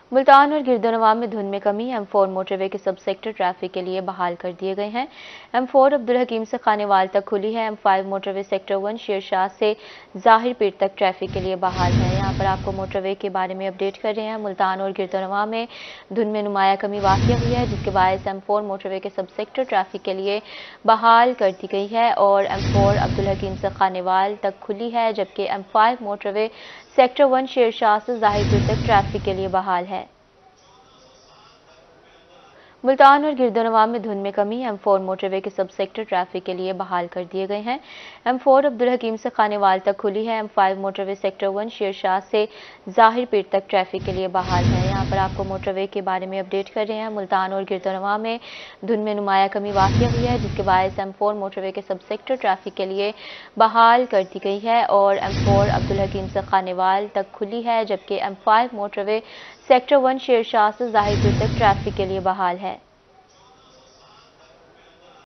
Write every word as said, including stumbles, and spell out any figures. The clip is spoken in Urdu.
ملتان اور گردنواں میں دھند میں کمی، ایم فور موٹر وے کے سب سیکٹر ٹریفک کے لیے بحال کر دیے گئے ہیں۔ ایم فور عبدالحکیم سے خانیوال تک کھلی ہے۔ M five motorway sector one Sher Shah سے ظاہر پیر تک ٹریفک کے لیے بحال ہے۔ یہاں پر آپ کو موٹر وے کے بارے میں اپڈیٹ کر رہے ہیں۔ ملتان اور گردنواں میں دھند میں نمایاں کمی واقع ہوئی ہے، جس کے باعث ایم فور موٹر وے کے سب سیکٹر ٹریفک کے لیے بحال کر دی گئی ہے اور ایم فور عبدالحکیم سے خانیوال تک کھلی ہے، جبکہ M five motorway sector one Sher Shah سے ظاہر پیر تک ٹریفک کے لیے بحال ہے۔ ملتان اور گردنواں میں دھند میں کمی، ایم فور موٹر وے کے سب سیکٹر ٹریفک کے لیے بحال کر دیے گئے ہیں۔ ایم فور عبدالحکیم سے خانیوال تک کھلی ہے۔ M five motorway sector one Sher Shah سے ظاہر پیر تک ٹریفک کے لیے بحال ہے۔ یہاں پر آپ کو موٹر وے کے بارے میں اپڈیٹ کر رہے ہیں۔ ملتان اور گردنواں میں دھند میں نمایاں کمی واقع ہوئی ہے، جس کے باعث ایم فور موٹر وے کے سب سیکٹر ٹریفک کے لیے بحال کر دی گئی ہے اور ایم فور عبدالحکیم سے خانیوال تک کھلی ہے، جبکہ M five motorway sector one Sher Shah سے ظاہر پیر تک ٹریفک کے لیے بحال ہے۔